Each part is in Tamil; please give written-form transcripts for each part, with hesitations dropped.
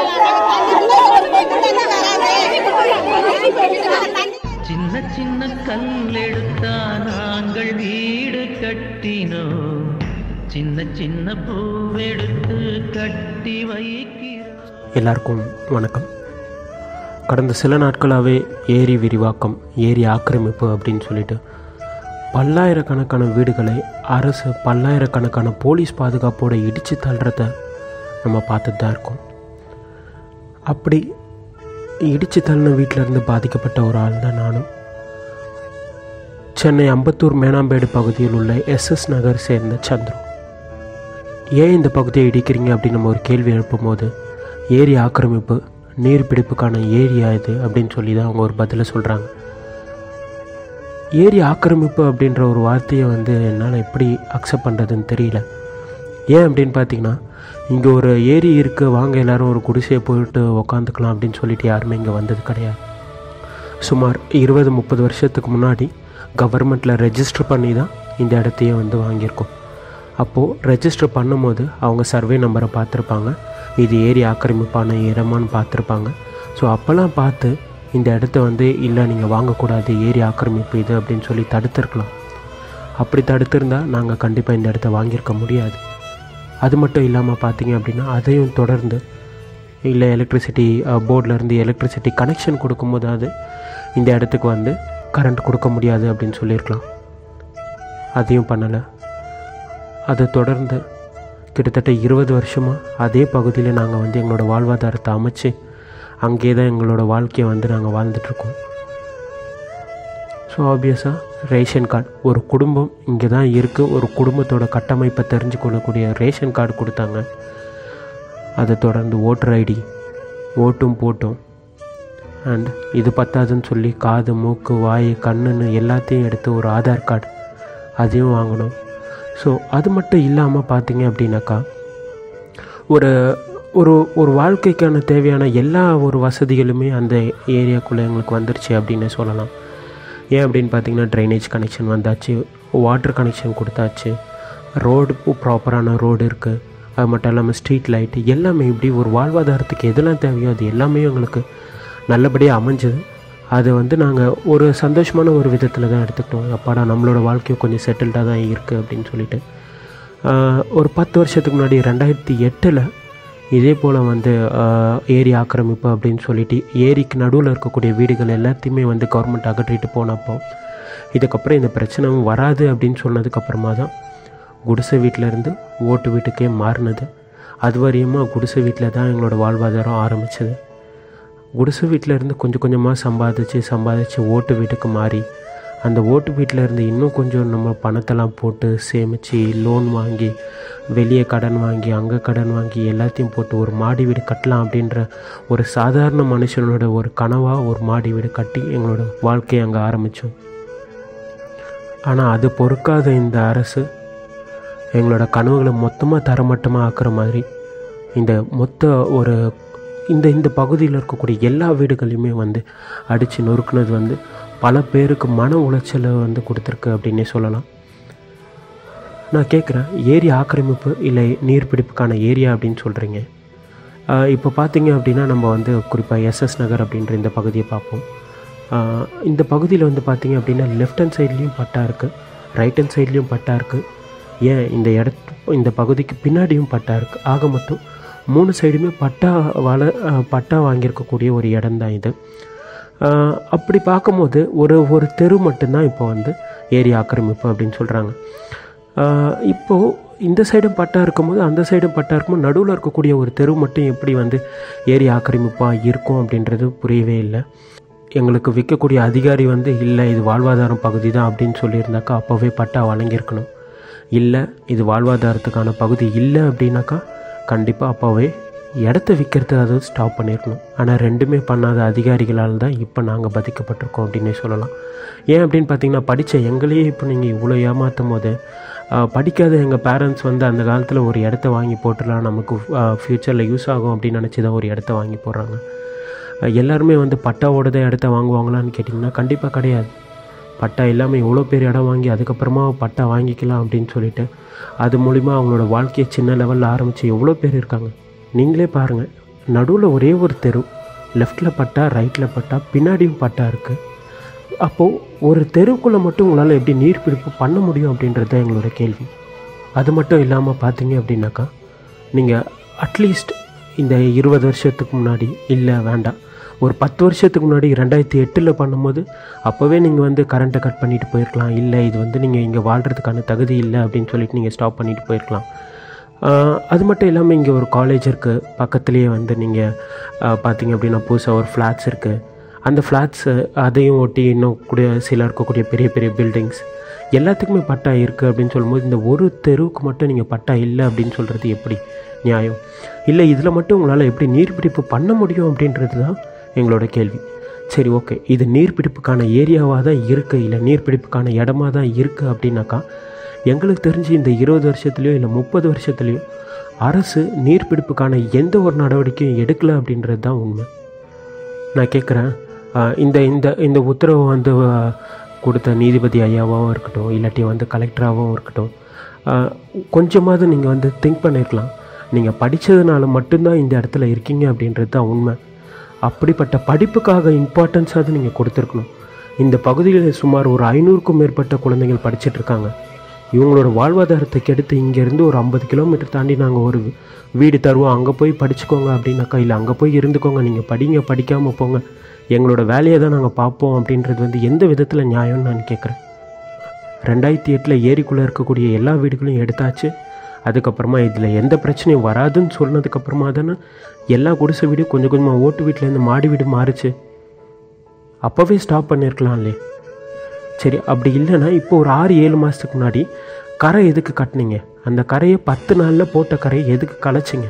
சின்ன சின்ன கல்லெடுத்தா நாங்கள் வீடு கட்டினோம், சின்ன சின்ன பூவெடுத்து கட்டி வைக்கிறோம். எல்லாருக்கும் வணக்கம். கடந்த சில நாட்களாகவே ஏரி விரிவாக்கம், ஏரி ஆக்கிரமிப்பு அப்படின்னு சொல்லிட்டு பல்லாயிரக்கணக்கான வீடுகளை அரசு பல்லாயிரக்கணக்கான போலீஸ் பாதுகாப்போடு இடித்து தள்ளுறத நம்ம பார்த்துட்டு தான் இருக்கோம். அப்படி இடித்து தள்ளின வீட்டிலேருந்து பாதிக்கப்பட்ட ஒரு ஆள் தான் நானும். சென்னை அம்பத்தூர் மேனாம்பேடு பகுதியில் உள்ள எஸ்எஸ் நகர் சேர்ந்த சந்துரு. ஏன் இந்த பகுதியை இடிக்கிறீங்க அப்படின்னு நம்ம ஒரு கேள்வி எழுப்பும்போது, ஏரி ஆக்கிரமிப்பு, நீர்பிடிப்புக்கான ஏரியா இது அப்படின்னு சொல்லி தான் அவங்க ஒரு பதிலை சொல்கிறாங்க. ஏரி ஆக்கிரமிப்பு அப்படின்ற ஒரு வார்த்தையை என்னால் எப்படி அக்செப்ட் பண்ணுறதுன்னு தெரியல. ஏன் அப்படின்னு பார்த்தீங்கன்னா, இங்கே ஒரு ஏரி இருக்குது, வாங்க எல்லோரும் ஒரு குடிசையை போயிட்டு உக்காந்துக்கலாம் அப்படின்னு சொல்லிட்டு யாருமே இங்கே வந்தது கிடையாது. சுமார் 20-30 வருஷத்துக்கு முன்னாடி கவர்மெண்ட்டில் ரெஜிஸ்டர் பண்ணி தான் இந்த இடத்தையே வாங்கியிருக்கோம். அப்போது ரெஜிஸ்டர் பண்ணும்போது அவங்க சர்வே நம்பரை பார்த்துருப்பாங்க, இது ஏரி ஆக்கிரமிப்பான இடமான்னு பார்த்துருப்பாங்க. ஸோ அப்போல்லாம் பார்த்து இந்த இடத்த இல்லை நீங்கள் வாங்கக்கூடாது, ஏரி ஆக்கிரமிப்பு இது அப்படின்னு சொல்லி தடுத்துருக்கலாம். அப்படி தடுத்திருந்தால் நாங்கள் கண்டிப்பாக இந்த இடத்த வாங்கியிருக்க முடியாது. அது மட்டும் இல்லாமல் பார்த்தீங்க அப்படின்னா, அதையும் தொடர்ந்து இல்லை எலக்ட்ரிசிட்டி போர்டிலேருந்து எலக்ட்ரிசிட்டி கனெக்ஷன் கொடுக்கும்போதாவது இந்த இடத்துக்கு கரண்ட் கொடுக்க முடியாது அப்படின்னு சொல்லியிருக்கலாம். அதையும் பண்ணலை. அதை தொடர்ந்து கிட்டத்தட்ட 20 வருஷமாக அதே பகுதியில் நாங்கள் எங்களோட வாழ்வாதாரத்தை அமைச்சு அங்கே தான் எங்களோட வாழ்க்கையை நாங்கள் வாழ்ந்துட்டுருக்கோம். ஸோ ஆப்வியஸாக ரேஷன் கார்டு, ஒரு குடும்பம் இங்கே தான் இருக்குது, ஒரு குடும்பத்தோட கட்டமைப்பை தெரிஞ்சு கொள்ளக்கூடிய ரேஷன் கார்டு கொடுத்தாங்க. அதை தொடர்ந்து ஓட்டர் ஐடி, ஓட்டும் போட்டோம். அண்ட் இது பத்தாதுன்னு சொல்லி காது, மூக்கு, வாய், கண்ணுன்னு எல்லாத்தையும் எடுத்து ஒரு ஆதார் கார்டு அதையும் வாங்கணும். ஸோ அது மட்டும் இல்லாமல் பார்த்தீங்க அப்படின்னாக்கா, ஒரு ஒரு ஒரு வாழ்க்கைக்கான தேவையான எல்லா ஒரு வசதிகளுமே அந்த ஏரியாக்குள்ளே எங்களுக்கு வந்துருச்சு அப்படின்னு சொல்லலாம். ஏன் அப்படின்னு பார்த்தீங்கன்னா, ட்ரைனேஜ் கனெக்ஷன் வந்தாச்சு, வாட்டர் கனெக்ஷன் கொடுத்தாச்சு, ரோடு ப்ராப்பரான ரோடு இருக்குது, அது மட்டும் இல்லாமல் ஸ்ட்ரீட் லைட்டு எல்லாமே, இப்படி ஒரு வாழ்வாதாரத்துக்கு எதெல்லாம் தேவையோ அது எல்லாமே எங்களுக்கு நல்லபடியாக அமைஞ்சது. அது நாங்கள் ஒரு சந்தோஷமான ஒரு விதத்தில் தான் எடுத்துக்கிட்டோம். அப்பாடா, நம்மளோட வாழ்க்கையும் கொஞ்சம் செட்டில்டாக தான் இருக்குது அப்படின்னு சொல்லிட்டு. ஒரு 10 வருஷத்துக்கு முன்னாடி 2008 இதே போல் ஏரி ஆக்கிரமிப்பு அப்படின்னு சொல்லிட்டு ஏரிக்கு நடுவில் இருக்கக்கூடிய வீடுகள் எல்லாத்தையுமே கவர்மெண்ட் அகற்றிட்டு போனப்போ, இதுக்கப்புறம் இந்த பிரச்சனையும் வராது அப்படின்னு சொன்னதுக்கப்புறமா தான் குடிசை வீட்டிலேருந்து ஓட்டு வீட்டுக்கே மாறினது. அது வரையுமா குடிசை வீட்டில் தான் எங்களோட வாழ்வாதாரம் ஆரம்பித்தது. குடிசை வீட்டிலேருந்து கொஞ்சம் கொஞ்சமாக சம்பாதிச்சு ஓட்டு வீட்டுக்கு மாறி, அந்த ஓட்டு வீட்டிலேருந்து இன்னும் கொஞ்சம் நம்ம பணத்தெல்லாம் போட்டு சேமித்து லோன் வாங்கி, வெளியே கடன் வாங்கி, அங்கே கடன் வாங்கி, எல்லாத்தையும் போட்டு ஒரு மாடி வீடு கட்டலாம் அப்படின்ற ஒரு சாதாரண மனுஷனோட ஒரு கனவாக ஒரு மாடி வீடு கட்டி எங்களோட வாழ்க்கையை அங்கே ஆரம்பித்தோம். ஆனால் அது பொறுக்காத இந்த அரசு எங்களோட கனவுகளை மொத்தமாக தரமட்டமாக ஆக்குற மாதிரி இந்த பகுதியில் இருக்கக்கூடிய எல்லா வீடுகளையுமே அடித்து நொறுக்குனது பல பேருக்கு மன உளைச்சலை கொடுத்துருக்கு அப்படின்னே சொல்லலாம். நான் கேட்குறேன், ஏரி ஆக்கிரமிப்பு இல்லை நீர்பிடிப்புக்கான ஏரியா அப்படின்னு சொல்கிறீங்க. இப்போ பார்த்தீங்க அப்படின்னா, நம்ம குறிப்பாக எஸ்எஸ் நகர் அப்படின்ற இந்த பகுதியை பார்ப்போம். இந்த பகுதியில் பார்த்தீங்க அப்படின்னா, லெஃப்ட் ஹேண்ட் சைட்லேயும் பட்டா இருக்குது, ரைட் ஹேண்ட் சைட்லேயும் பட்டா இருக்குது. ஏன் இந்த பகுதிக்கு பின்னாடியும் பட்டா இருக்குது. ஆக மொத்தம் 3 சைடுமே பட்டா வாங்கியிருக்கக்கூடிய ஒரு இடம் தான் இது. அப்படி பார்க்கும்போது ஒரு தெரு மட்டும்தான் இப்போ ஏரி ஆக்கிரமிப்பு அப்படின்னு சொல்கிறாங்க. இப்போது இந்த சைடும் பட்டா இருக்கும்போது அந்த சைடும் பட்டா இருக்கும்போது நடுவில் இருக்கக்கூடிய ஒரு தெரு மட்டும் எப்படி ஏரி ஆக்கிரமிப்பாக இருக்கும் அப்படின்றது புரியவே இல்லை. எங்களுக்கு விற்கக்கூடிய அதிகாரி இல்லை இது வாழ்வாதாரம் பகுதி தான் அப்படின்னு சொல்லியிருந்தாக்கா அப்போவே பட்டா வழங்கியிருக்கணும். இல்லை இது வாழ்வாதாரத்துக்கான பகுதி இல்லை அப்படின்னாக்கா கண்டிப்பாக அப்போவே இடத்த விற்கிறது அதை ஸ்டாப் பண்ணியிருக்கணும். ஆனால் ரெண்டுமே பண்ணாத அதிகாரிகளால் தான் இப்போ நாங்கள் பாதிக்கப்பட்டிருக்கோம் அப்படின்னே சொல்லலாம். ஏன் அப்படின்னு பார்த்தீங்கன்னா, படித்த எங்களையே இப்போ நீங்கள் இவ்வளோ ஏமாற்றும் போது, படிக்காத எங்கள் பேரண்ட்ஸ் அந்த காலத்தில் ஒரு இடத்த வாங்கி போட்டுடலாம், நமக்கு ஃப்யூச்சரில் யூஸ் ஆகும் அப்படின்னு நினச்சி தான் ஒரு இடத்த வாங்கி போடுறாங்க. எல்லாருமே பட்டாவோட தான் இடத்த வாங்குவாங்களான்னு கேட்டிங்கன்னா கண்டிப்பாக கிடையாது. பட்டா இல்லாமல் எவ்வளோ பேர் இடம் வாங்கி அதுக்கப்புறமா பட்டா வாங்கிக்கலாம் அப்படின்னு சொல்லிட்டு அது மூலிமா அவங்களோட வாழ்க்கையை சின்ன லெவலில் ஆரம்பித்து எவ்வளோ பேர் இருக்காங்க. நீங்களே பாருங்கள், நடுவில் ஒரே ஒரு தெரு, லெஃப்டில் பட்டா ரைட்டில் பட்டா பின்னாடியும் பட்டா இருக்குது. அப்போது ஒரு தெருவுக்குள்ளே மட்டும் உங்களால் எப்படி நீர்பிடிப்பு பண்ண முடியும் அப்படின்றது தான் எங்களோட கேள்வி. அது மட்டும் இல்லாமல் பார்த்தீங்க அப்படின்னாக்கா, நீங்கள் அட்லீஸ்ட் இந்த 20 வருஷத்துக்கு முன்னாடி, இல்லை வேண்டாம், ஒரு 10 வருஷத்துக்கு முன்னாடி 2008 பண்ணும்போது அப்போவே நீங்கள் வந்து கரண்ட்டை கட் பண்ணிட்டு போயிருக்கலாம். இல்லை இது வந்து நீங்கள் இங்கே வாழ்கிறதுக்கான தகுதி இல்லை அப்படின்னு சொல்லிட்டு நீங்கள் ஸ்டாப் பண்ணிட்டு போயிருக்கலாம். அது மட்டும் இல்லாமல் இங்கே ஒரு காலேஜ் இருக்குது, பக்கத்துலேயே வந்து நீங்கள் பார்த்தீங்க அப்படின்னா புதுசாக ஒரு ஃப்ளாட்ஸ் இருக்குது. அந்த ஃப்ளாட்ஸு அதையும் ஒட்டி இன்னும் கூட சில இருக்கக்கூடிய பெரிய பெரிய பில்டிங்ஸ் எல்லாத்துக்குமே பட்டா இருக்குது அப்படின்னு சொல்லும்போது, இந்த ஒரு தெருவுக்கு மட்டும் நீங்கள் பட்டா இல்லை அப்படின்னு சொல்கிறது எப்படி நியாயம்? இல்லை இதில் மட்டும் உங்களால் எப்படி நீர்பிடிப்பு பண்ண முடியும் அப்படின்றது தான் எங்களோட கேள்வி. சரி, ஓகே, இது நீர்பிடிப்புக்கான ஏரியாவாக தான் இருக்குது, இல்லை நீர்பிடிப்புக்கான இடமா தான் இருக்குது அப்படின்னாக்கா, எங்களுக்கு தெரிஞ்சு இந்த 20 வருஷத்துலையோ இல்லை 30 வருஷத்துலேயோ அரசு நீர்பிடிப்புக்கான எந்த ஒரு நடவடிக்கையும் எடுக்கலை அப்படின்றது தான் உண்மை. நான் கேட்குறேன், இந்த இந்த இந்த உத்தரவை வந்து கொடுத்த நீதிபதி ஐயாவாகவும் இருக்கட்டும், இல்லாட்டி வந்து கலெக்டராகவும் இருக்கட்டும், கொஞ்சமாவது நீங்கள் வந்து திங்க் பண்ணியிருக்கலாம். நீங்கள் படித்ததுனால மட்டும்தான் இந்த இடத்துல இருக்கீங்க அப்படின்றது தான் உண்மை. அப்படிப்பட்ட படிப்புக்காக இம்பார்ட்டன்ஸாவது நீங்கள் கொடுத்துருக்கணும். இந்த பகுதியில் சுமார் ஒரு 500க்கும் மேற்பட்ட குழந்தைகள் படிச்சுட்ருக்காங்க. இவங்களோட வாழ்வாதாரத்தை கெடுத்து இங்கேருந்து ஒரு 50 கிலோமீட்டர் தாண்டி நாங்கள் ஒரு வீடு தருவோம், அங்கே போய் படிச்சுக்கோங்க அப்படின்னாக்கா, இல்லை அங்கே போய் இருந்துக்கோங்க, நீங்கள் படிங்க, படிக்காமல் போங்க, எங்களோட வேலையை தான் நாங்கள் பார்ப்போம் அப்படின்றது வந்து எந்த விதத்தில் நியாயம்னு நான் கேட்குறேன். 2008 ஏரிக்குள்ளே இருக்கக்கூடிய எல்லா வீடுகளையும் எடுத்தாச்சு. அதுக்கப்புறமா இதில் எந்த பிரச்சனையும் வராதுன்னு சொன்னதுக்கப்புறமா தானே எல்லா குடிசை வீடும் கொஞ்சம் கொஞ்சமாக ஓட்டு வீட்டிலேருந்து மாடி வீடு மாறுச்சு. அப்போவே ஸ்டாப் பண்ணியிருக்கலாம் இல்லையே? சரி, அப்படி இல்லைன்னா இப்போ ஒரு 6-7 மாதத்துக்கு முன்னாடி கரை எதுக்கு கட்டினீங்க? அந்த கரையை 10 நாளில் போட்ட கரையை எதுக்கு கலைச்சிங்க?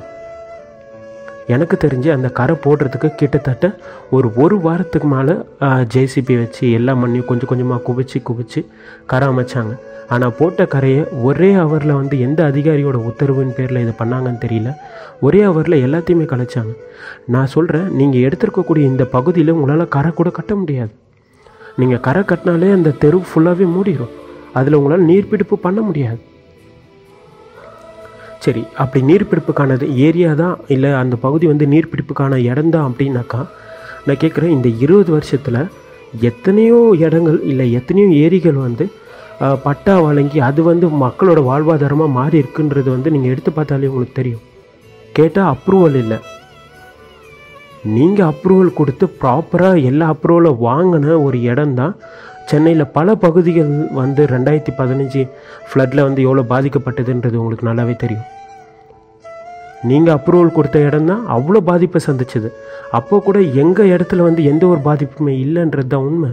எனக்கு தெரிஞ்சு அந்த கரை போடுறதுக்கு கிட்டத்தட்ட ஒரு வாரத்துக்கு மேலே ஜேசிபி வச்சு எல்லா மண்ணையும் கொஞ்சம் கொஞ்சமாக குவிச்சு கரை அமைச்சாங்க. ஆனால் போட்ட கரையை ஒரே ஹவரில் வந்து எந்த அதிகாரியோட உத்தரவின் பேரில் இது பண்ணாங்கன்னு தெரியல, ஒரே ஹவரில் எல்லாத்தையுமே கலைச்சாங்க. நான் சொல்கிறேன், நீங்கள் எடுத்துருக்கக்கூடிய இந்த பகுதியில் உங்களால் கரை கூட கட்ட முடியாது. நீங்கள் கரை கட்டினாலே அந்த தெரு ஃபுல்லாகவே மூடிடும். அதில் உங்களால் நீர்பிடிப்பு பண்ண முடியாது. சரி, அப்படி நீர்பிடிப்புக்கானது ஏரியா தான், இல்லை அந்த பகுதி வந்து நீர்பிடிப்புக்கான இடம் தான் அப்படின்னாக்கா, நான் கேட்குறேன், இந்த 20 வருஷத்தில் எத்தனையோ இடங்கள் இல்லை எத்தனையோ ஏரிகள் வந்து பட்டா வழங்கி அது வந்து மக்களோட வாழ்வாதாரமாக மாறி இருக்குன்றது வந்து நீங்கள் எடுத்து பார்த்தாலே உங்களுக்கு தெரியும். கேட்டால் அப்ரூவல் இல்லை. நீங்கள் அப்ரூவல் கொடுத்து ப்ராப்பராக எல்லா அப்ரூவலை வாங்கின ஒரு இடம் தான் சென்னையில் பல பகுதிகள் வந்து 2015 ஃப்ளட்டில் வந்து எவ்வளோ பாதிக்கப்பட்டதுன்றது உங்களுக்கு நல்லாவே தெரியும். நீங்கள் அப்ரூவல் கொடுத்த இடம் தான் அவ்வளோ பாதிப்பை சந்திச்சது. அப்போ கூட எங்கள் இடத்துல வந்து எந்த ஒரு பாதிப்புமே இல்லைன்றது தான் உண்மை.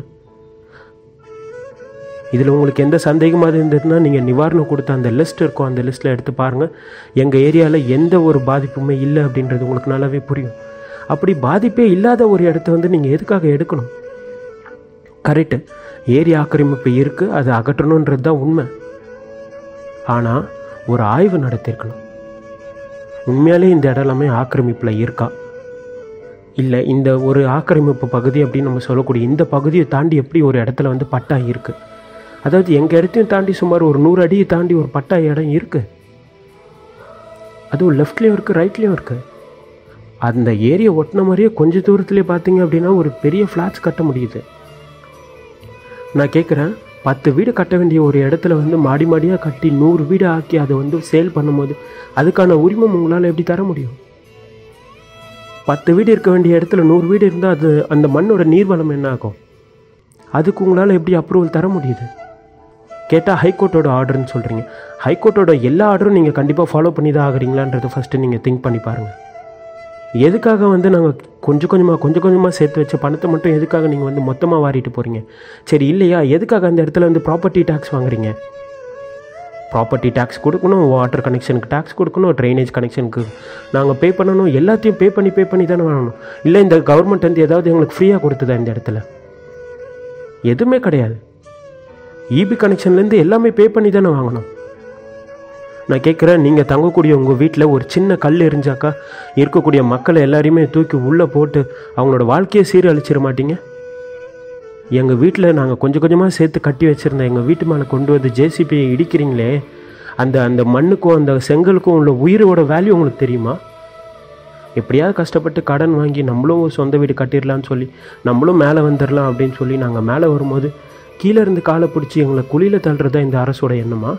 இதில் உங்களுக்கு எந்த சந்தேகமாக இருந்ததுன்னா நீங்கள் நிவாரணம் கொடுத்த அந்த லிஸ்ட் இருக்கும், அந்த லிஸ்ட்டில் எடுத்து பாருங்கள். எங்கள் ஏரியாவில் எந்த ஒரு பாதிப்புமே இல்லை அப்படின்றது உங்களுக்கு நல்லாவே புரியும். அப்படி பாதிப்பே இல்லாத ஒரு இடத்த வந்து நீங்கள் எதுக்காக எடுக்கணும்? கரெக்டு, ஏரி ஆக்கிரமிப்பு இருக்குது, அது அகற்றணுன்றது தான் உண்மை. ஆனால் ஒரு ஆய்வு நடத்திருக்கணும். உண்மையாலே இந்த இடம் எல்லாமே ஆக்கிரமிப்பில் இருக்கா, இல்லை இந்த ஒரு ஆக்கிரமிப்பு பகுதி அப்படின்னு நம்ம சொல்லக்கூடிய இந்த பகுதியை தாண்டி எப்படி ஒரு இடத்துல வந்து பட்டா இருக்குது? அதாவது எங்கள் இடத்தையும் தாண்டி சுமார் ஒரு 100 அடியை தாண்டி ஒரு பட்டா இடம் இருக்குது. அதுவும் லெஃப்ட்லேயும் இருக்குது, ரைட்லேயும் இருக்குது. அந்த ஏரியை ஒட்டின மாதிரியே கொஞ்சம் தூரத்துலேயே பார்த்தீங்க அப்படின்னா ஒரு பெரிய ஃப்ளாட்ஸ் கட்ட முடியுது. நான் கேட்குறேன், 10 வீடு கட்ட வேண்டிய ஒரு இடத்துல வந்து மாடி மாடியாக கட்டி 100 வீடு ஆக்கி அதை வந்து சேல் பண்ணும்போது அதுக்கான உரிமம் உங்களால் எப்படி தர முடியும்? 10 வீடு இருக்க வேண்டிய இடத்துல 100 வீடு இருந்தால் அது அந்த மண்ணோட நீர்வளம் என்ன ஆகும்? அதுக்கு உங்களால் எப்படி அப்ரூவல் தர முடியுது? கேட்டால் ஹைகோர்ட்டோட ஆர்டர்னு சொல்கிறீங்க. ஹைகோர்ட்டோட எல்லா ஆர்டரும் நீங்கள் கண்டிப்பாக ஃபாலோ பண்ணி தான் ஆகிறீங்களான்றதை ஃபஸ்ட்டு நீங்கள் திங்க் பண்ணி பாருங்கள். எதுக்காக வந்து நாங்கள் கொஞ்சம் கொஞ்சமாக சேர்த்து வச்ச பணத்தை மட்டும் எதுக்காக நீங்கள் வந்து மொத்தமாக வாரிட்டு போகிறீங்க? சரி இல்லையா, எதுக்காக அந்த இடத்துல வந்து ப்ராப்பர்ட்டி டேக்ஸ் வாங்குறீங்க? ப்ராப்பர்ட்டி டேக்ஸ் கொடுக்கணும், வாட்டர் கனெக்ஷனுக்கு டேக்ஸ் கொடுக்கணும், ட்ரைனேஜ் கனெக்ஷனுக்கு நாங்கள் பே பண்ணணும், எல்லாத்தையும் பே பண்ணி தானே வாங்கணும். இல்லை இந்த கவர்மெண்ட் வந்து ஏதாவது எங்களுக்கு ஃப்ரீயாக கொடுத்ததா? இந்த இடத்துல எதுவுமே கிடையாது. இபி கனெக்ஷன்லேருந்து எல்லாமே பே பண்ணி தானே வாங்கணும். நான் கேட்குறேன், நீங்கள் தங்கக்கூடிய உங்கள் வீட்டில் ஒரு சின்ன கல் எரிஞ்சாக்கா இருக்கக்கூடிய மக்களை எல்லாரையுமே தூக்கி உள்ளே போட்டு அவங்களோட வாழ்க்கையை சீரழிச்சிட மாட்டீங்க? எங்கள் வீட்டில் நாங்கள் கொஞ்சம் கொஞ்சமாக சேர்த்து கட்டி வச்சுருந்தேன் எங்கள் வீட்டு மேலே கொண்டு வந்து ஜேசிபியை இடிக்கிறீங்களே, அந்த மண்ணுக்கும் அந்த செங்கலுக்கும் உள்ள உயிரோட வேல்யூ உங்களுக்கு தெரியுமா? எப்படியாவது கஷ்டப்பட்டு கடன் வாங்கி நம்மளும் ஒரு சொந்த வீடு கட்டிடலான்னு சொல்லி நம்மளும் மேலே வந்துடலாம் அப்படின்னு சொல்லி நாங்கள் மேலே வரும்போது கீழே இருந்து காலை பிடிச்சி எங்களை குழியில் தள்ளுறதா இந்த அரசோட எண்ணமா?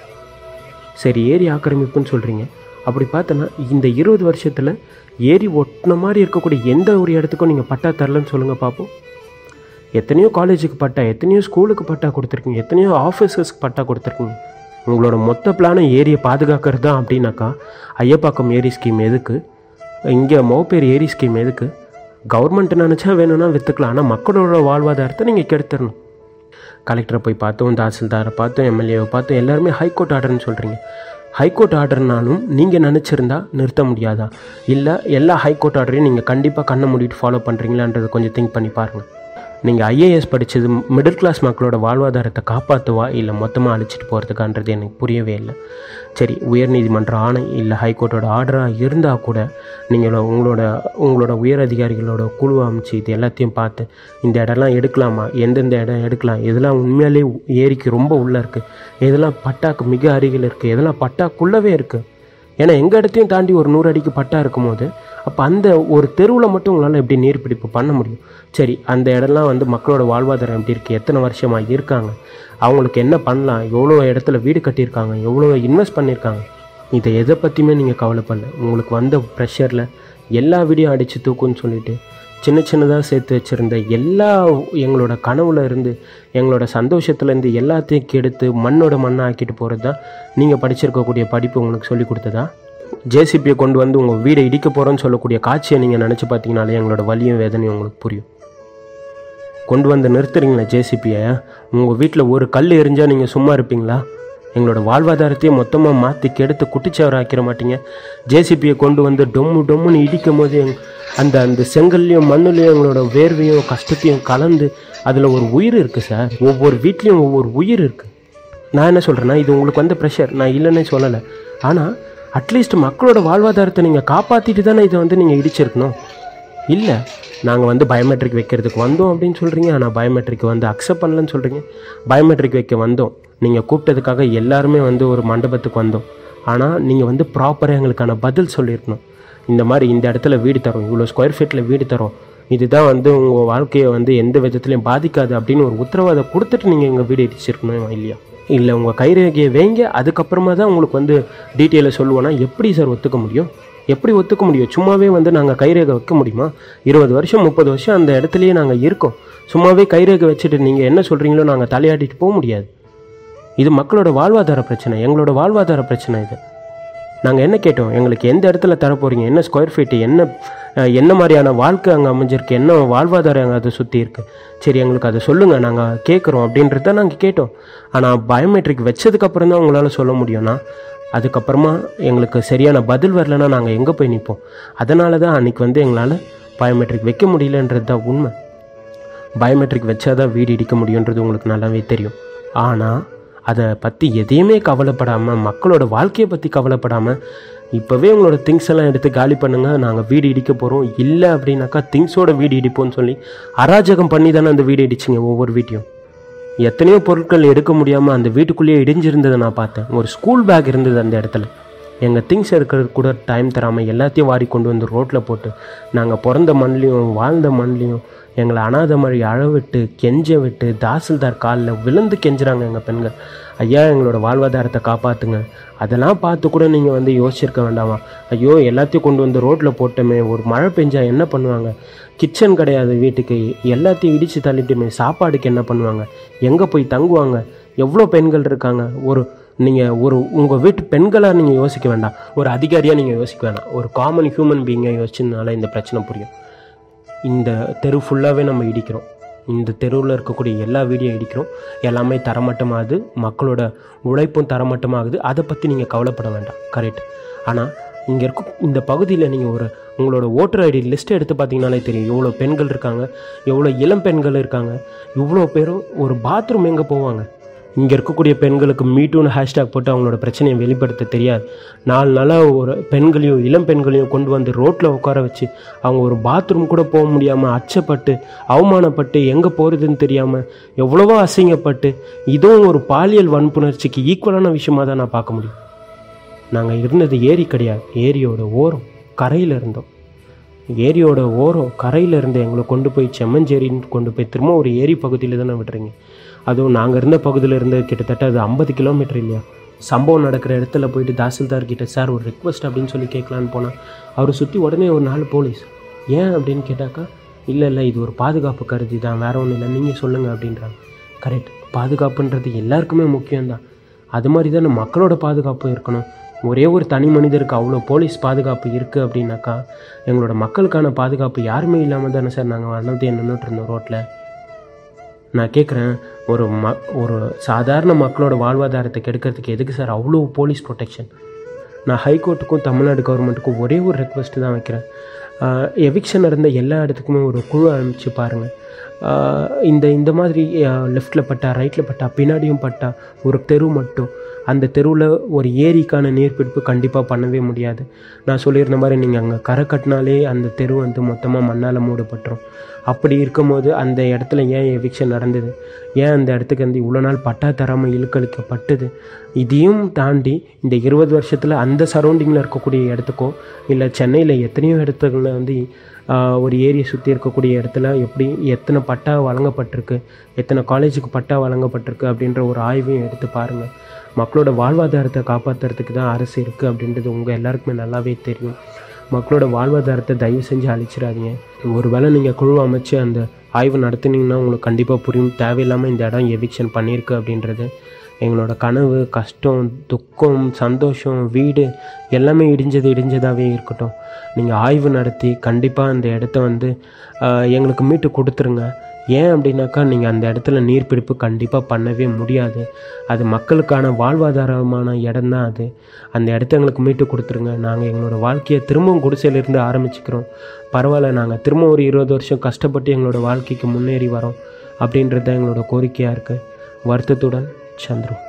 சரி, ஏரி ஆக்கிரமிப்புன்னு சொல்கிறீங்க. அப்படி பார்த்தோன்னா இந்த 20 வருஷத்தில் ஏரி ஒட்டின மாதிரி இருக்கக்கூடிய எந்த ஒரு இடத்துக்கும் நீங்கள் பட்டா தரலன்னு சொல்லுங்கள் பார்ப்போம். எத்தனையோ காலேஜுக்கு பட்டா, எத்தனையோ ஸ்கூலுக்கு பட்டா கொடுத்துருக்கீங்க, எத்தனையோ ஆஃபீஸர்ஸ்க்கு பட்டா கொடுத்துருக்கீங்க. உங்களோட மொத்த பிளானை ஏரியை பாதுகாக்கிறது தான் அப்படின்னாக்கா ஐயப்பாக்கம் ஏரி ஸ்கீம் எதுக்கு? இங்கே மோப்பேர் ஏரி ஸ்கீம் எதுக்கு? கவர்மெண்ட் நினச்சா வேணும்னா விற்றுக்கலாம், ஆனால் மக்களோட வாழ்வாதாரத்தை நீங்கள் கெடுத்துடணும். கலெக்டரை போய் பார்த்தோம், தாசில்தாரை பார்த்தோம், எம்எல்ஏவை பார்த்தோம், எல்லாருமே ஹைகோர்ட் ஆர்டர்னு சொல்கிறீங்க. ஹைகோர்ட் ஆர்டர்னாலும் நீங்கள் நினச்சிருந்தா நிறுத்த முடியாதா? இல்லை எல்லா ஹைகோர்ட் ஆர்டரையும் நீங்கள் கண்டிப்பாக கண்ணை மூடிட்டு ஃபாலோ பண்ணுறீங்களான்றதை கொஞ்சம் திங்க் பண்ணி பாருங்கள். நீங்கள் ஐஏஎஸ் படித்தது மிடில் கிளாஸ் மக்களோட வாழ்வாதாரத்தை காப்பாற்றுவா இல்லை மொத்தமாக அழிச்சிட்டு போகிறதுக்கான்றது எனக்கு புரியவே இல்லை. சரி, உயர்நீதிமன்ற ஆணை இல்லை ஹைகோர்ட்டோட ஆர்டராக இருந்தால் கூட நீங்கள் உங்களோட உயர் அதிகாரிகளோட குழு அமைச்சு இது எல்லாத்தையும் பார்த்து இந்த இடம்லாம் எடுக்கலாமா, எந்தெந்த இடம் எடுக்கலாம், எதெல்லாம் உண்மையிலே ஏரிக்கு ரொம்ப உள்ளே இருக்குது, எதெல்லாம் பட்டாக்கு மிக அருகில் இருக்குது, எதெல்லாம் பட்டாக்குள்ளவே இருக்குது. ஏன்னா எங்கள் இடத்தையும் தாண்டி ஒரு 100 அடிக்கு பட்டா இருக்கும் போது அப்போ அந்த ஒரு தெருவில் மட்டும் உங்களால் எப்படி நீர் பிடிப்பு பண்ண முடியும்? சரி, அந்த இடம்லாம் மக்களோட வாழ்வாதாரம் எப்படி இருக்குது, எத்தனை வருஷமாக இருக்காங்க, அவங்களுக்கு என்ன பண்ணலாம், எவ்வளோ இடத்துல வீடு கட்டியிருக்காங்க, எவ்வளோ இன்வெஸ்ட் பண்ணியிருக்காங்க, இதை எதை பற்றியுமே நீங்கள் கவலைப்படல. உங்களுக்கு வந்த ப்ரெஷரில் எல்லா வீடியும் அடித்து தூக்குன்னு சொல்லிவிட்டு சின்னதாக சேர்த்து வச்சுருந்த எல்லா எங்களோட கனவுல இருந்து எங்களோட சந்தோஷத்துலேருந்து எல்லாத்தையும் கெடுத்து மண்ணை ஆக்கிட்டு போகிறது தான் நீங்கள் படிச்சிருக்கக்கூடிய படிப்பு உங்களுக்கு சொல்லி கொடுத்ததா? ஜேசிபியை கொண்டு வந்து உங்கள் வீடை இடிக்க போகிறோன்னு சொல்லக்கூடிய காட்சியை நீங்கள் நினச்சி பார்த்தீங்கனாலே எங்களோட வலியும் வேதனையும் உங்களுக்கு புரியும். கொண்டு வந்து நிறுத்துறீங்களா ஜேசிபியை? உங்கள் வீட்டில் ஒரு கல் எரிஞ்சால் நீங்கள் சும்மா இருப்பீங்களா? எங்களோட வாழ்வாதாரத்தையும் மொத்தமாக மாற்றி கெடுத்து குட்டிச்சவரை ஆக்கிற மாட்டீங்க. ஜேசிபியை கொண்டு வந்து டொம்முன்னு இடிக்கும் போது அந்த செங்கல்லையும் மண்ணுலையும் எங்களோட வேர்வையும் கஷ்டத்தையும் கலந்து அதில் ஒரு உயிர் இருக்குது சார். ஒவ்வொரு வீட்லேயும் ஒவ்வொரு உயிர் இருக்குது. நான் என்ன சொல்கிறேன்னா, இது உங்களுக்கு வந்த ப்ரெஷர், நான் இல்லைன்னே சொல்லலை. ஆனால் அட்லீஸ்ட் மக்களோட வாழ்வாதாரத்தை நீங்கள் காப்பாற்றிட்டு தானே இதை நீங்கள் இடிச்சிருக்கணும். இல்லை, நாங்கள் பயோமெட்ரிக் வைக்கிறதுக்கு வந்தோம் அப்படின்னு சொல்கிறீங்க, ஆனால் பயோமெட்ரிக் அக்செப்ட் பண்ணலன்னு சொல்கிறீங்க. பயோமெட்ரிக் வைக்க வந்தோம், நீங்கள் கூப்பிட்டதுக்காக எல்லாருமே ஒரு மண்டபத்துக்கு வந்தோம். ஆனால் நீங்கள் ப்ராப்பராக எங்களுக்கான பதில் சொல்லியிருக்கணும். இந்த மாதிரி இந்த இடத்துல வீடு தரோம், இவ்வளோ ஸ்கொயர் ஃபீட்டில் வீடு தரோம், இதுதான் உங்கள் வாழ்க்கையை எந்த விதத்துலையும் பாதிக்காது அப்படின்னு ஒரு உத்தரவாதம் கொடுத்துட்டு நீங்கள் எங்கள் வீடு இடிச்சிருக்கணும் இல்லையா? இல்லை உங்கள் கைரேகையை வைங்க, அதுக்கப்புறமா தான் உங்களுக்கு டீட்டெயிலை சொல்லுவோன்னா எப்படி சார் ஒத்துக்க முடியும்? எப்படி ஒத்துக்க முடியும்? சும்மாவே நாங்கள் கைரேகை வைக்க முடியுமா? 20 வருஷம் 30 வருஷம் அந்த இடத்துலையே நாங்கள் இருக்கோம். சும்மாவே கைரேகை வச்சுட்டு நீங்கள் என்ன சொல்கிறீங்களோ நாங்கள் தலையாட்டிட்டு போக முடியாது. இது மக்களோட வாழ்வாதார பிரச்சனை, எங்களோட வாழ்வாதார பிரச்சனை. இது நாங்கள் என்ன கேட்டோம்? எங்களுக்கு எந்த இடத்துல தரப்போகிறீங்க, என்ன ஸ்கொயர் ஃபீட்டு, என்ன மாதிரியான வாழ்க்கை அங்கே அமைஞ்சிருக்கு, என்ன வாழ்வாதாரம் அங்கே அதை சுற்றி இருக்குது, சரி எங்களுக்கு அதை சொல்லுங்கள், நாங்கள் கேட்குறோம் அப்படின்றத நாங்கள் கேட்டோம். ஆனால் பயோமெட்ரிக் வச்சதுக்கப்புறம் தான் உங்களால் சொல்ல முடியும்னா, அதுக்கப்புறமா எங்களுக்கு சரியான பதில் வரலன்னா நாங்கள் எங்கே போய் நிற்போம்? அதனால தான் அன்றைக்கி எங்களால் பயோமெட்ரிக் வைக்க முடியலன்றது தான் உண்மை. பயோமெட்ரிக் வச்சா தான் வீடு இடிக்க முடியுன்றது உங்களுக்கு நல்லாவே தெரியும். ஆனால் அதை பற்றி எதையுமே கவலைப்படாமல், மக்களோட வாழ்க்கையை பற்றி கவலைப்படாமல், இப்போவே உங்களோட திங்ஸ் எல்லாம் எடுத்து காலி பண்ணுங்கள், நாங்கள் வீடு இடிக்க போகிறோம், இல்லை அப்படின்னாக்கா திங்ஸோட வீடு இடிப்போம்னு சொல்லி அராஜகம் பண்ணி தானே அந்த வீடு இடிச்சிங்க. ஒவ்வொரு வீட்டையும் எத்தனையோ பொருட்கள் எடுக்க முடியாமல் அந்த வீட்டுக்குள்ளேயே இடிஞ்சிருந்ததை நான் பார்த்தேன். ஒரு ஸ்கூல் பேக் இருந்தது அந்த இடத்துல. எங்கள் திங்ஸ் இருக்கிறது கூட டைம் தராமல் எல்லாத்தையும் வாரி கொண்டு ரோட்டில் போட்டு நாங்கள் பிறந்த மண்லேயும் வாழ்ந்த மண்லேயும் எங்களை அனாதை மழை அழவிட்டு கெஞ்ச விட்டு தாசில்தார் காலில் விழுந்து கெஞ்சுறாங்க எங்கள் பெண்கள். ஐயா, எங்களோட வாழ்வாதாரத்தை காப்பாற்றுங்க. அதெல்லாம் பார்த்து கூட நீங்கள் யோசிச்சிருக்க வேண்டாமா? ஐயோ, எல்லாத்தையும் கொண்டு ரோட்டில் போட்டோமே, ஒரு மழை பெஞ்சா என்ன பண்ணுவாங்க, கிச்சன் கிடையாது வீட்டுக்கு, எல்லாத்தையும் இடித்து தள்ளிட்டுமே, சாப்பாடுக்கு என்ன பண்ணுவாங்க, எங்கே போய் தங்குவாங்க, எவ்வளோ பெண்கள் இருக்காங்க. உங்கள் வீட்டு பெண்களாக நீங்கள் யோசிக்க வேண்டாம், ஒரு அதிகாரியாக நீங்கள் யோசிக்க வேண்டாம், ஒரு காமன் ஹியூமன் பீயிங்காக யோசிச்சதுனால இந்த பிரச்சனை புரியும். இந்த தெரு ஃபுல்லாகவே நம்ம இடிக்கிறோம், இந்த தெருவில் இருக்கக்கூடிய எல்லா வீடியும் இடிக்கிறோம், எல்லாமே தரமட்டமாகுது, மக்களோட உழைப்பும் தரமட்டமாகுது. அதை பற்றி நீங்கள் கவலைப்பட வேண்டாம், கரெக்ட். ஆனால் இங்கே இருக்கும் இந்த பகுதியில் நீங்கள் உங்களோட ஓட்டர் ஐடி லிஸ்ட்டை எடுத்து பார்த்தீங்கன்னாலே தெரியும், எவ்வளோ பெண்கள் இருக்காங்க, எவ்வளோ இளம் பெண்கள் இருக்காங்க, இவ்வளோ பேரும் ஒரு பாத்ரூம் எங்கே போவாங்க. இங்கே இருக்கக்கூடிய பெண்களுக்கு மீட்டூன்னு ஹேஷ்டாக் போட்டு அவங்களோட பிரச்சனையை வெளிப்படுத்த தெரியாது. 4 நாளாக ஒரு பெண்களையும் இளம் பெண்களையும் கொண்டு ரோட்டில் உட்கார வச்சு அவங்க ஒரு பாத்ரூம் கூட போக முடியாமல் அச்சப்பட்டு அவமானப்பட்டு எங்கே போகிறதுன்னு தெரியாமல் எவ்வளவோ அசிங்கப்பட்டு, இதுவும் ஒரு பாலியல் வன்புணர்ச்சிக்கு ஈக்குவலான விஷயமாக தான் நான் பார்க்க முடியும். நாங்கள் இருந்தது ஏரி கிடையாது, ஏரியோட ஓரம் கரையில் இருந்தோம். ஏரியோட ஓரம் கரையில் இருந்து எங்களை கொண்டு போய் செம்மஞ்சேரின்னு கொண்டு போய் திரும்ப ஒரு ஏரி பகுதியில் தானே விடுறீங்க. அதுவும் நாங்கள் இருந்த பகுதியில் இருந்து கிட்டத்தட்ட அது 50 கிலோமீட்டர் இல்லையா. சம்பவம் நடக்கிற இடத்துல போயிட்டு தாசில்தார்கிட்ட சார் ஒரு ரிக்வெஸ்ட் அப்படின்னு சொல்லி கேட்கலான்னு போனால் அவரை சுற்றி உடனே ஒரு 4 போலீஸ். ஏன் அப்படின்னு கேட்டாக்கா, இல்லை இது ஒரு பாதுகாப்பு கருதி தான், வேறு ஒன்றும் இல்லை, நீங்கள் சொல்லுங்கள் அப்படின்றாங்க. கரெக்ட், பாதுகாப்புன்றது எல்லாருக்குமே முக்கியம்தான். அது மாதிரி தானே மக்களோட பாதுகாப்பு இருக்கணும். ஒரே ஒரு தனி மனிதருக்கு அவ்வளோ போலீஸ் பாதுகாப்பு இருக்குது அப்படின்னாக்கா எங்களோட மக்களுக்கான பாதுகாப்பு யாருமே இல்லாமல் தானே சார் நாங்கள் வளர்ந்து நின்றுட்டு இருந்தோம் ரோட்டில். நான் கேட்குறேன், ஒரு சாதாரண மக்களோட வாழ்வாதாரத்தை கெடுக்கிறதுக்கு எதுக்கு சார் அவ்வளோ போலீஸ் ப்ரொடெக்ஷன்? நான் ஹைகோர்ட்டுக்கும் தமிழ்நாடு கவர்மெண்ட்டுக்கும் ஒரே ஒரு ரெக்வெஸ்ட்டு தான் வைக்கிறேன். எவிக்ஷன் இருந்த எல்லா இடத்துக்குமே ஒரு குழு அனுப்பிச்சு பாருங்கள். இந்த மாதிரி லெஃப்ட்டில் பட்டா, ரைட்டில் பட்டா, பின்னாடியும் பட்டா ஒரு தெரு மட்டும், அந்த தெருவில் ஒரு ஏரிக்கான நீர்பிடிப்பு கண்டிப்பாக பண்ணவே முடியாது. நான் சொல்லியிருந்த மாதிரி நீங்கள் அங்கே கரை கட்டினாலே அந்த தெரு மொத்தமாக மண்ணால் மூடப்பட்டுரும். அப்படி இருக்கும்போது அந்த இடத்துல ஏன் எவிக்ஷன் நடந்தது, ஏன் அந்த இடத்துக்கு இவ்வளோ நாள் பட்டா தராமல் இழுக்கழிக்கப்பட்டது, இதையும் தாண்டி இந்த 20 வருஷத்தில் அந்த சரௌண்டிங்கில் இருக்கக்கூடிய இடத்துக்கோ இல்லை சென்னையில் எத்தனையோ இடத்துல ஒரு ஏரியை சுற்றி இருக்கக்கூடிய இடத்துல எத்தனை பட்டா வழங்கப்பட்டிருக்கு, எத்தனை காலேஜுக்கு பட்டா வழங்கப்பட்டிருக்கு அப்படின்ற ஒரு ஆய்வையும் எடுத்து பாருங்கள். மக்களோட வாழ்வாதாரத்தை காப்பாற்றுறதுக்கு தான் அரசு இருக்குது அப்படின்றது உங்கள் எல்லாருக்குமே நல்லாவே தெரியும். மக்களோட வாழ்வாதாரத்தை தயவு செஞ்சு அழிச்சிடாதீங்க. ஒரு வேளை நீங்கள் குழு அமைச்சு அந்த ஆய்வு நடத்துனீங்கன்னா உங்களுக்கு கண்டிப்பாக புரியும் தேவையில்லாமல் இந்த இடம் எவிக்ஷன் பண்ணியிருக்கு அப்படின்றது. எங்களோட கனவு, கஷ்டம், துக்கம், சந்தோஷம், வீடு எல்லாமே இடிஞ்சதாகவே இருக்கட்டும். நீங்கள் ஆய்வு நடத்தி கண்டிப்பாக அந்த இடத்த எங்களுக்கு மீட்டு கொடுத்துருங்க. ஏன் அப்படின்னாக்கா நீங்கள் அந்த இடத்துல நீர்பிடிப்பு கண்டிப்பாக பண்ணவே முடியாது. அது மக்களுக்கான வாழ்வாதாரமான இடம் தான் அது. அந்த இடத்த எங்களுக்கு மீட்டு கொடுத்துருங்க. நாங்கள் எங்களோட வாழ்க்கையை திரும்பவும் குடிசையிலிருந்து ஆரம்பிச்சுக்கிறோம். பரவாயில்ல, நாங்கள் திரும்ப ஒரு 20 வருஷம் கஷ்டப்பட்டு எங்களோட வாழ்க்கைக்கு முன்னேறி வரோம் அப்படின்றது தான் எங்களோட கோரிக்கையாக இருக்குது. வருத்தத்துடன் சந்துரு.